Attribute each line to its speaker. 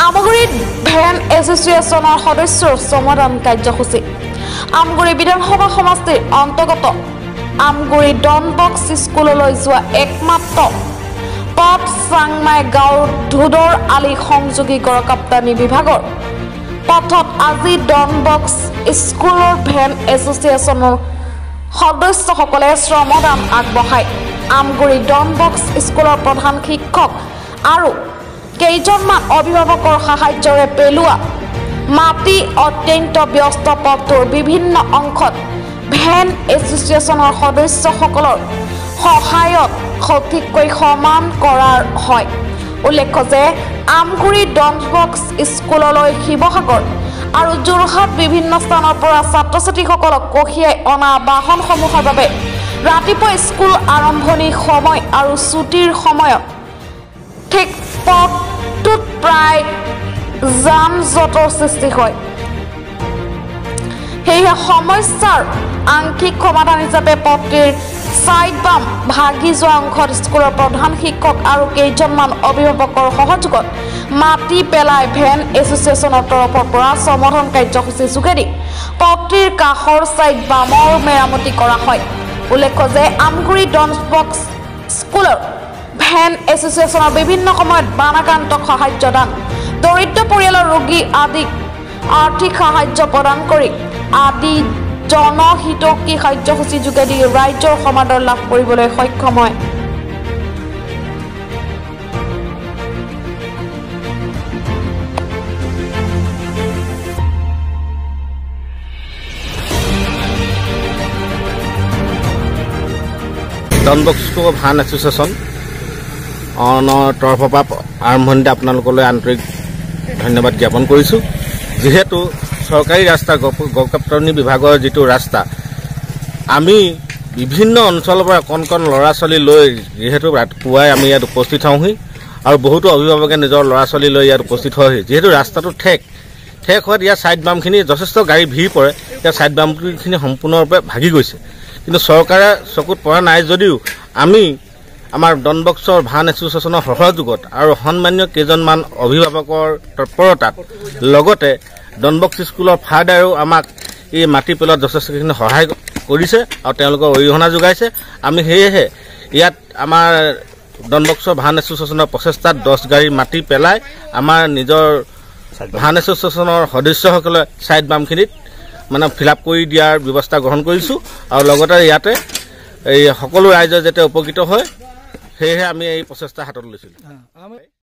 Speaker 1: আমগুৰিত ভেন এছ'চিয়েশ্যনৰ সদস্যৰ সমাধান কাৰ্যসূচী আমগুৰি বিধানসভা সমষ্টিৰ অন্তৰ্গত আমগুৰি ডন বক্স স্কুললৈ যোৱা একমাত্ৰ পথ চাংমাই গাঁৱৰ ধুদৰ আলি সংযোগী গড়কাপ্তানি বিভাগৰ পথত আজি ডন বক্স স্কুলৰ ভেন এছ'চিয়েশ্যনৰ সদস্যসকলে শ্ৰমদান আগবঢ়ায় আমগুৰি ডন বক্স স্কুলৰ প্ৰধান শিক্ষক আৰু কেইজনমান অভিভাৱকৰ সাহায্যৰে পেলোৱা মাটি অত্যন্ত ব্যস্ত পথটোৰ বিভিন্ন অংশত ভেন এছ'চিয়েশ্যনৰ সদস্যসকলৰ সহায়ত সঠিককৈ সমান কৰাৰ হয় উল্লেখ্য যে আমগুৰি ডন বক্স স্কুললৈ শিৱসাগৰ আৰু যোৰহাট বিভিন্ন স্থানৰ পৰা ছাত্ৰ ছাত্ৰীসকলক কঢ়িয়াই অনা বাহনসমূহৰ বাবে ৰাতিপুৱা স্কুল আৰম্ভণিৰ সময় আৰু ছুটিৰ সময়ত ঠিক পথটোত প্ৰায় যান জঁটৰ সৃষ্টি হয় সেয়ে সমস্যাৰ আংশিক সমাধান হিচাপে পথটিৰ সাইড বাম ভাগি যোৱা অংশত স্কুলৰ প্ৰধান শিক্ষক আৰু কেইজনমান অভিভাৱকৰ সহযোগত মাটি পেলাই ভেন এছ'চিয়েশ্যনৰ তৰফৰ পৰা সমাধান কাৰ্যসূচী যোগেদি পথটিৰ কাষৰ সাইড বামৰ মেৰামতি কৰা হয় উল্লেখ্য যে আমগুৰি ডন বক্স স্কুলৰ ভেন এছ'চিয়েশ্যনৰ বিভিন্ন সময়ত বানাক্ৰান্তক সাহায্য দান দৰিদ্ৰ পৰিয়ালৰ ৰোগী আদিক আৰ্থিক সাহায্য প্ৰদান কৰি আদি জনহিতকী কাৰ্যসূচী যোগেদি ৰাজ্যৰ সমাদৰ লাভ কৰিবলৈ সক্ষম হয়
Speaker 2: ডন বক্স ভেন এছ'চিয়েশ্যন তৰফৰ পৰা আৰম্ভণিতে আপোনালোকলৈ আন্তৰিক ধন্যবাদ জ্ঞাপন কৰিছোঁ যিহেতু চৰকাৰী ৰাস্তা গড়কাপ্তানি বিভাগৰ যিটো ৰাস্তা আমি বিভিন্ন অঞ্চলৰ পৰা কণ ল'ৰা ছোৱালী লৈ যিহেতু পুৱাই আমি ইয়াত উপস্থিত হওঁহি আৰু বহুতো অভিভাৱকে নিজৰ ল'ৰা ছোৱালী লৈ ইয়াত উপস্থিত হয়হি যিহেতু ৰাস্তাটো ঠেক হোৱাত ইয়াৰ ছাইড বামখিনি যথেষ্ট গাড়ী ভিৰ পৰে ইয়াৰ ছাইড বামখিনি সম্পূৰ্ণৰূপে ভাগি গৈছে কিন্তু চৰকাৰে চকুত পৰা নাই যদিও আমি আমাৰ ডন বক্সৰ ভেন এছ'চিয়েশ্যনৰ সহযোগত আৰু সন্মানীয় কেইজনমান অভিভাৱকৰ তৎপৰতাত লগতে ডন বক্স স্কুলৰ ফাদাৰেও আমাক এই মাটি পেলোৱাত যথেষ্টখিনি সহায় কৰিছে আৰু তেওঁলোকৰ অৰিহণা যোগাইছে আমি সেয়েহে ইয়াত আমাৰ ডন বক্সৰ ভেন এছ'চিয়েশ্যনৰ প্ৰচেষ্টাত 10 গাড়ী মাটি পেলাই আমাৰ নিজৰ ভেন এছ'চিয়েশ্যনৰ সদস্যসকলে ছাইড বামখিনিত মানে ফিল আপ কৰি দিয়াৰ ব্যৱস্থা গ্ৰহণ কৰিছোঁ আৰু লগতে ইয়াতে এই সকলো ৰাইজৰ যাতে উপকৃত হয় সেয়েহে আমি এই প্ৰচেষ্টা হাতত লৈছিলোঁ